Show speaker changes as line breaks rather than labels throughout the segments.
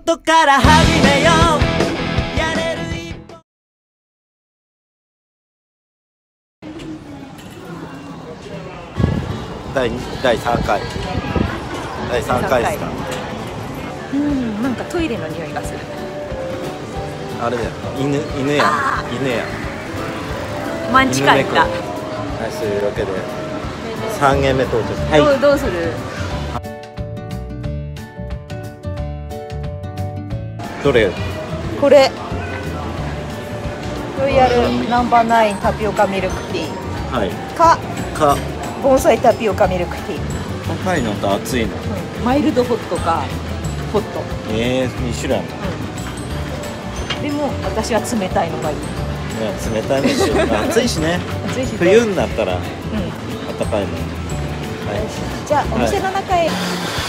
ことから始めよう。やれる一歩。
第3回ですか。
なんかトイレの匂いがする。
あれだよ、犬や
マンチカンだ。
はい、そういうわけで3軒目到着。はい、
どうする？
どれ？
これロイヤルナンバー9タピオカミルクティー
はい
か
か
盆栽タピオカミルクティー、
高いのと熱いの、
マイルドホットかホット、
2種類あるの。
でも私は冷たいのがいい。
いや、冷たいのしよう。暑いしね。
暑いしね。
冬になったら
うん、
暖かいの。はい、
じゃあお店の中へ、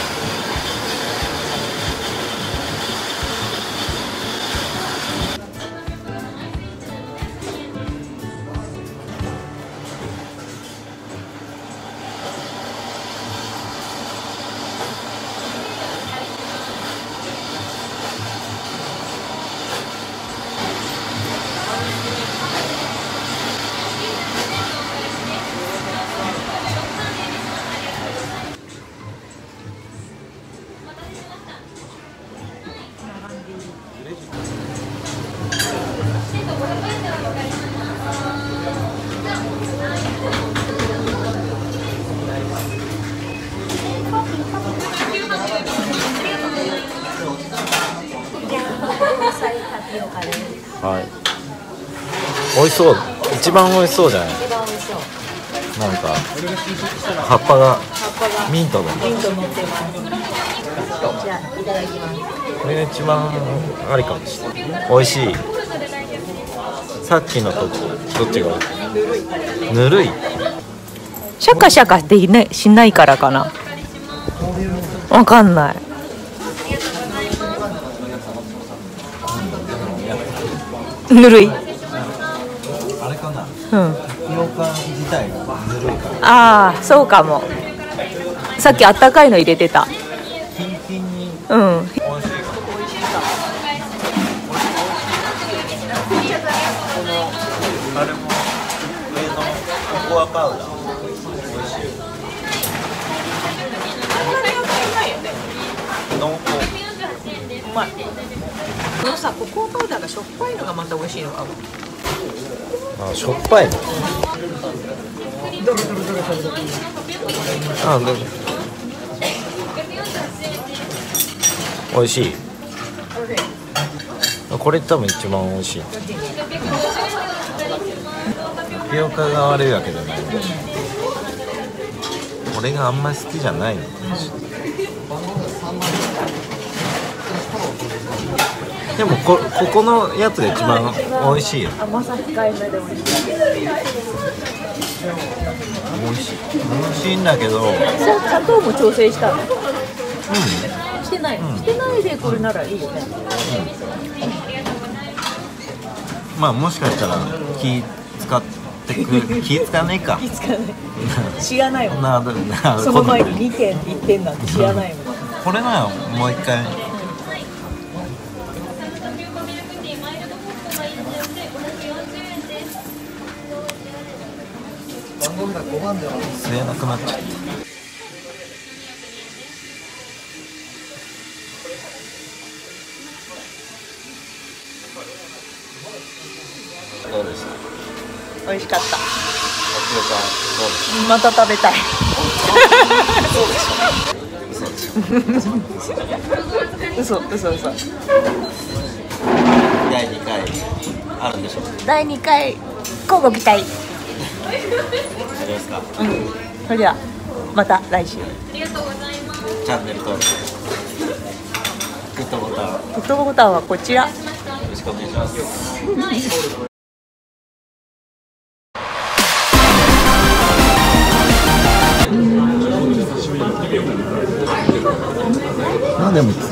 はい。美味しそう。一番美味しそうじゃない。
一番美味しそう。
なんか葉っぱがミントだ。
ミント乗ってます。じゃあいただきます。
これが一番ありかもしれない。美味しい。さっきのとどっちが美味しい？ぬるい。
シャカシャカでねしないからかな。わかんない。ぬるい。
あれかな。
うん。
タピオカ自体がぬるいから。
ああ、そうかも。さっきあったかいの入れてた。
キンキンに
うん。
美味しいかも。このあれも上のココアパウダー。美味しい。濃厚。
うまい。このさ、ココアパウダーがしょっぱいのがまた美味しいのかも。
あ、しょっぱいの。あ、でも美味しい。これ多分一番美味しい。タピオカが悪いわけじゃない。俺があんまり好きじゃないのかもしれない。でもこのやつが一番美味しいよ。
甘さ控えめで美味しい。
美味しいんだけど。
砂糖も調整したの？
うん。
してない。してないでこれならいいよね。
まあもしかしたら気使わないか。
気付かない。知らないもん。
な
その前に2点1点なんて知らないもん。
これならもう一回。吸えなくなっちゃった。どうですか？
美味しかった。
タピオカどうですか？
また食べたい。嘘。
第2回あるんでしょう。
第2回交互期待。
大丈夫ですか？
それではまた来週。
チャンネル登録、グッドボタンよ
グッドボタンはこちら。
ろしくお願いします。でも